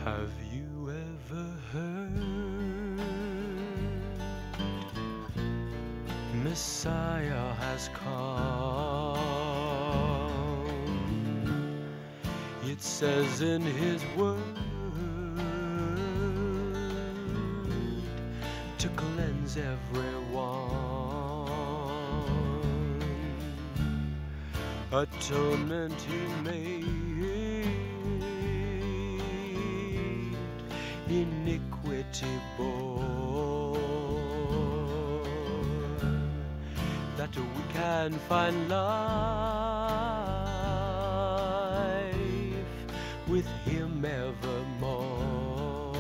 Have you ever heard Messiah has come? It says in his word to cleanse everyone. Atonement he made, iniquity bore, that we can find life with him evermore.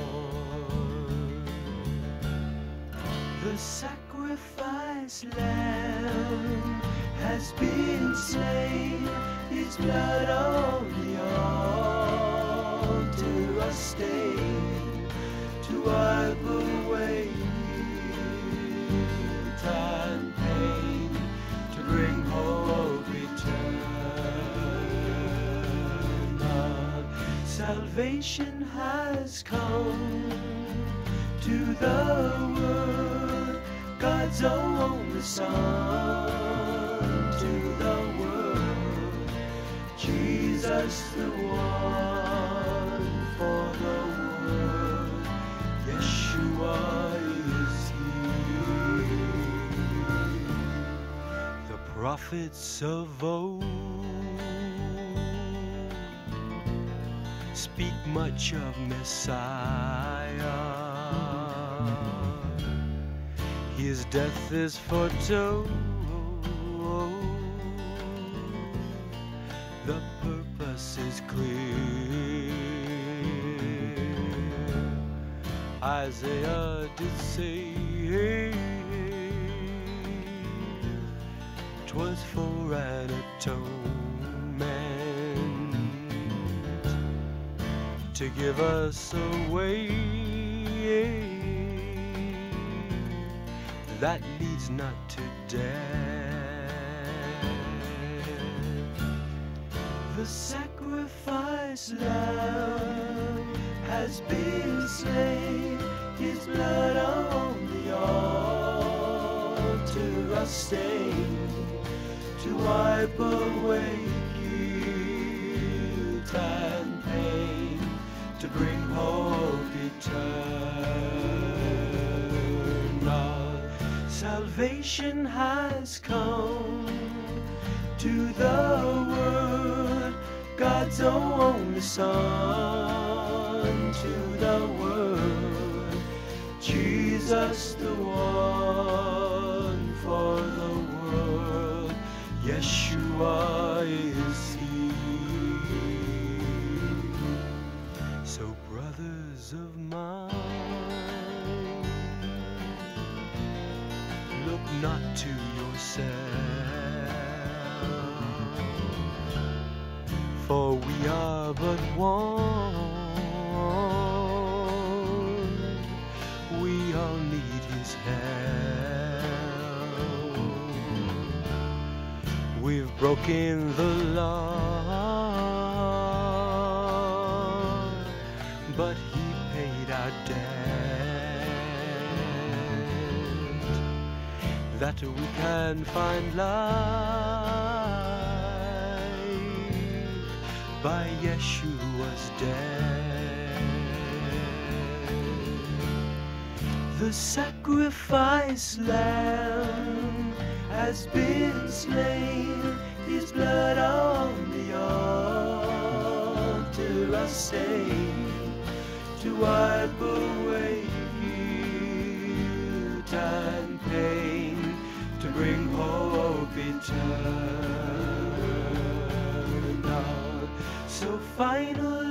The sacrifice lamb has been slain, his blood on the altar a stain to wipe away guilt and pain, to bring hope eternal. Salvation has come to the world, God's only Son to the world, Jesus the one for the world, Yeshua is he. The prophets of old speak much of Messiah. His death is foretold, the purpose is clear. Isaiah did say 'twas for an atonement, to give us a way that leads not to death. The sacrifice lamb has been slain, his blood on the altar a stain, to wipe away guilt and pain, to bring hope eternal. Salvation has come to the world, God's only Son to the world, Jesus the one for the world, Yeshua is he. So brothers of mine, look not to yourself, for we are but one. We all need his help. We've broken the law, but he paid our debt, that we can find life by Yeshua's death. The sacrifice lamb has been slain, his blood on the altar a stain, to wipe away guilt and pain, to bring hope eternal. So final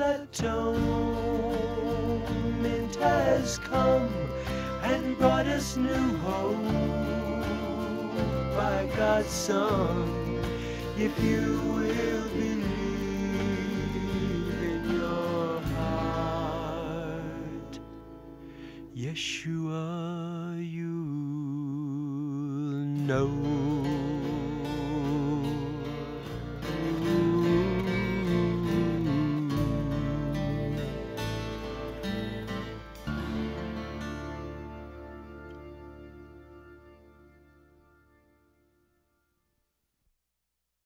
atonement has come and brought us new hope by God's Son. If you will believe in your heart, Yeshua, you'll know.